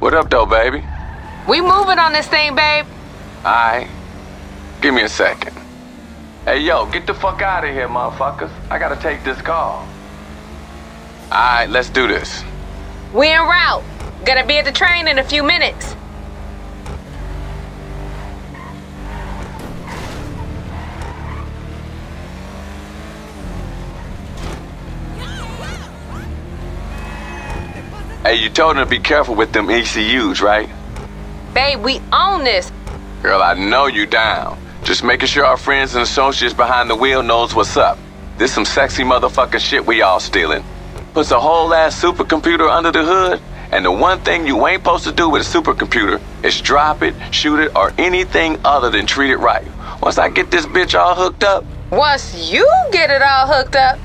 What up, though, baby? We moving on this thing, babe. Alright. Give me a second. Hey, yo, get the fuck out of here, motherfuckers. I gotta take this call. Alright, let's do this. We en route. Gonna be at the train in a few minutes. Hey, you told them to be careful with them ECUs, right? Babe, we own this. Girl, I know you down. Just making sure our friends and associates behind the wheel knows what's up. This some sexy motherfucking shit we all stealing. Puts a whole ass supercomputer under the hood, and the one thing you ain't supposed to do with a supercomputer is drop it, shoot it, or anything other than treat it right. Once I get this bitch all hooked up... Once you get it all hooked up...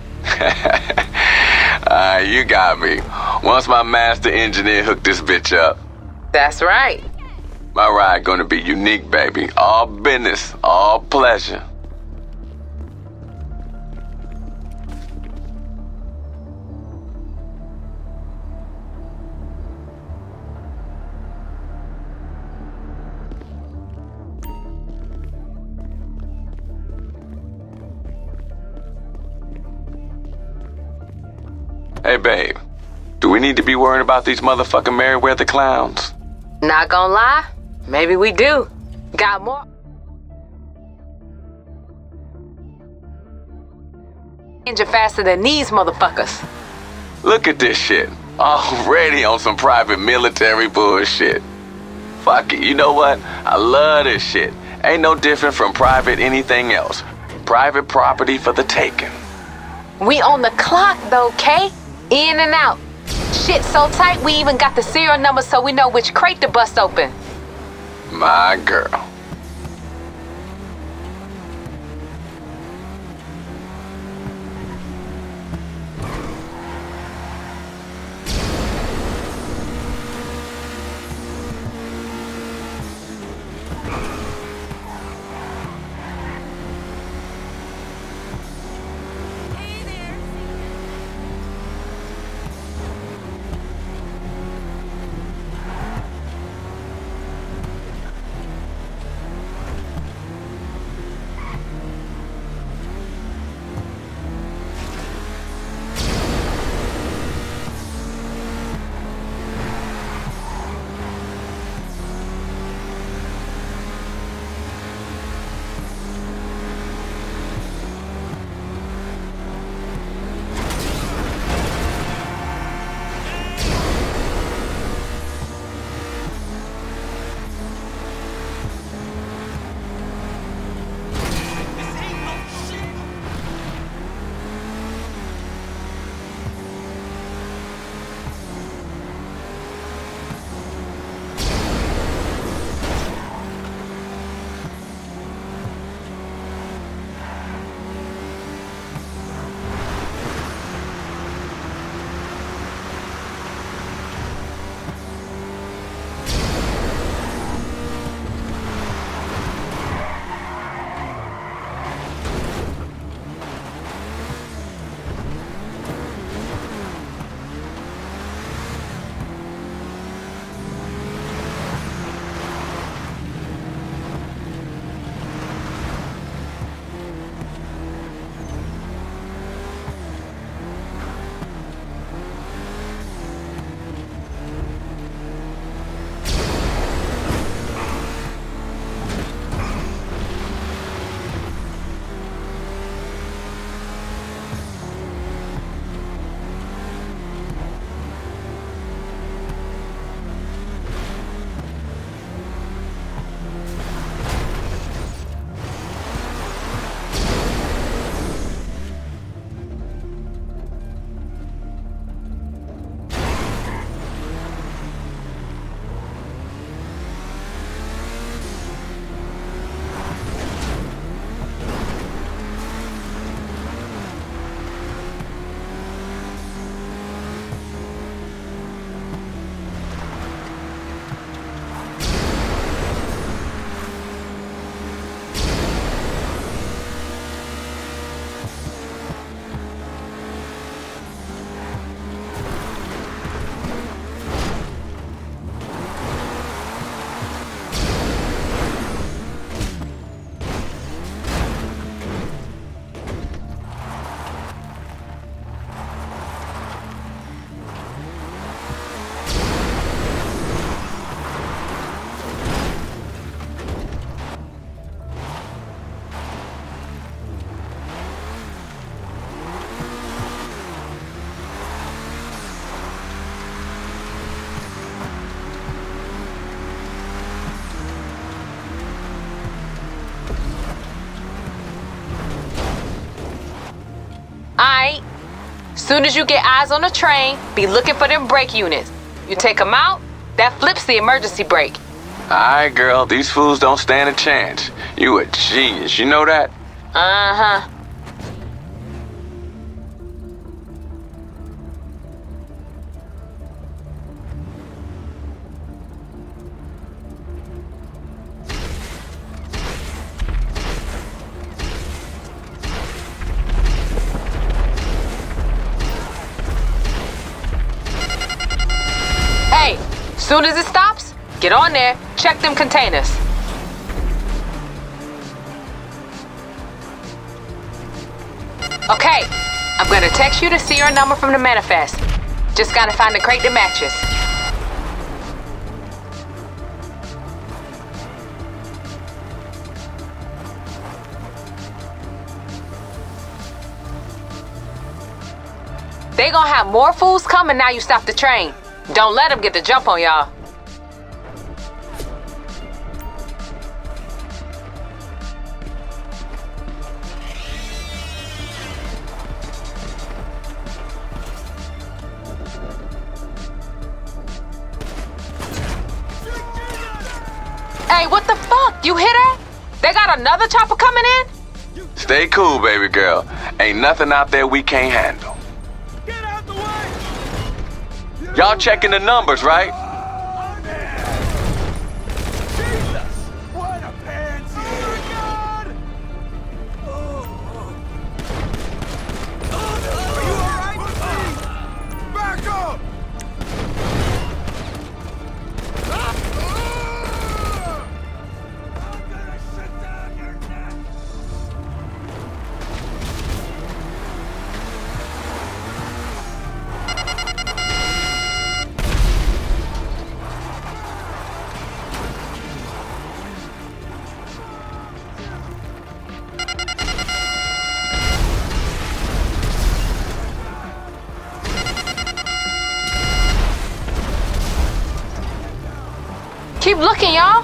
You got me. Once my master engineer hooked this bitch up. That's right. My ride gonna be unique, baby. All business, all pleasure. Hey, babe. Do we need to be worrying about these motherfucking Merryweather clowns? Not gonna lie, maybe we do. Got more. Engine faster than these motherfuckers. Look at this shit. Already on some private military bullshit. Fuck it, you know what? I love this shit. Ain't no different from private anything else. Private property for the taking. We on the clock though, Kay. In and out. Shit so tight we even got the serial number so we know which crate to bust open. My girl. Soon as you get eyes on the train, be looking for them brake units. You take them out, that flips the emergency brake. Alright, girl, these fools don't stand a chance. You a genius, you know that? Uh-huh. Hey, soon as it stops, get on there, check them containers. Okay, I'm gonna text you the serial number from the manifest. Just gotta find the crate that matches. They gonna have more fools coming now you stop the train. Don't let them get the jump on y'all. Hey, what the fuck? You hear that? They got another chopper coming in? Stay cool, baby girl. Ain't nothing out there we can't handle. Get out the way! Y'all checking the numbers, right? Jesus! What a pansy! Oh my God! Are you alright? Back up! I'm gonna shut down your neck! Keep looking, y'all.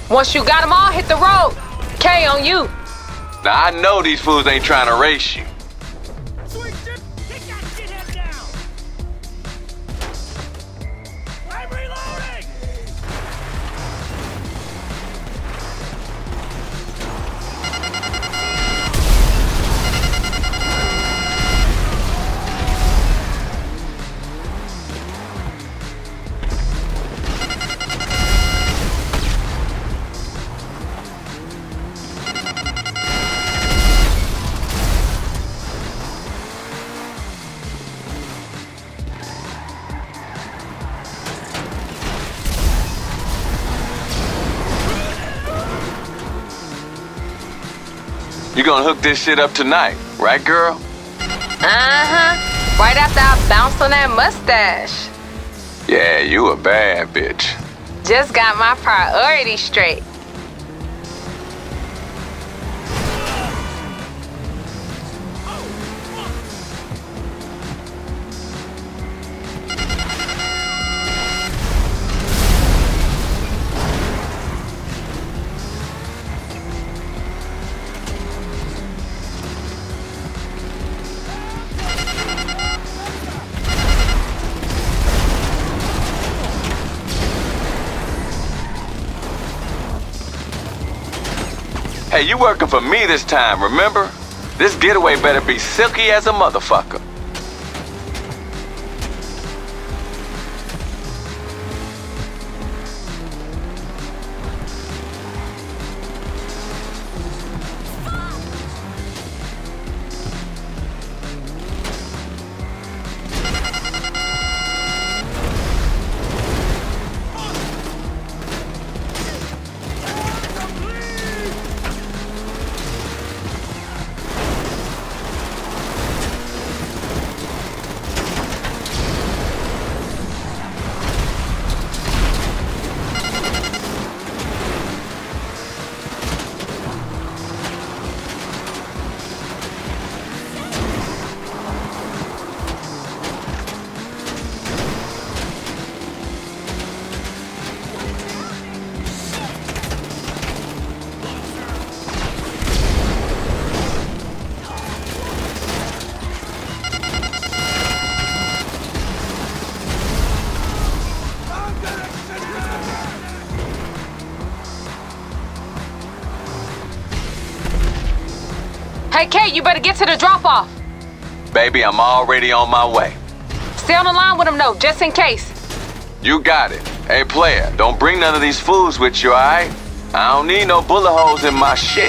Once you got them all, hit the road. K on you. Now I know these fools ain't trying to race you. Sweet shit! Take that shithead down! I'm reloading! You gonna hook this shit up tonight, right, girl? Uh-huh. Right after I bounce on that mustache. Yeah, you a bad bitch. Just got my priorities straight. Hey, you working for me this time, remember? This getaway better be silky as a motherfucker. Hey, Kate, you better get to the drop-off. Baby, I'm already on my way. Stay on the line with him, though, just in case. You got it. Hey, player, don't bring none of these fools with you, alright? I don't need no bullet holes in my shit.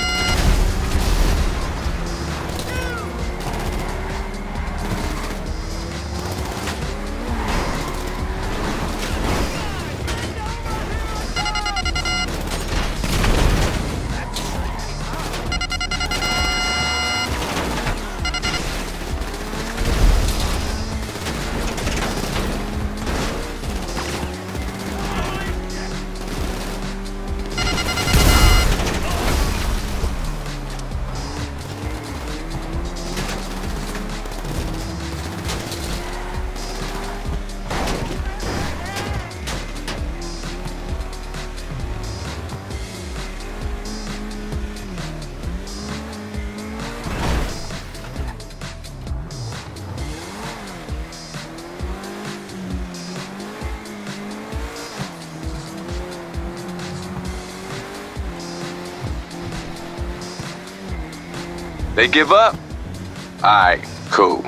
They give up? Alright, cool.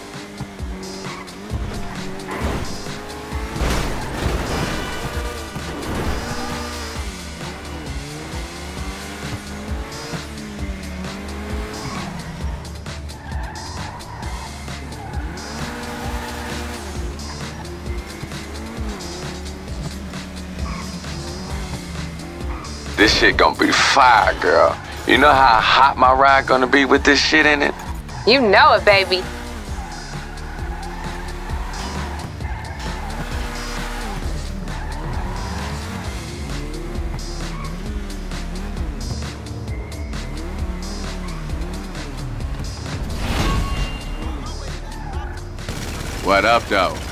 This shit gonna be fire, girl. You know how hot my ride gonna be with this shit in it? You know it, baby. What up, though?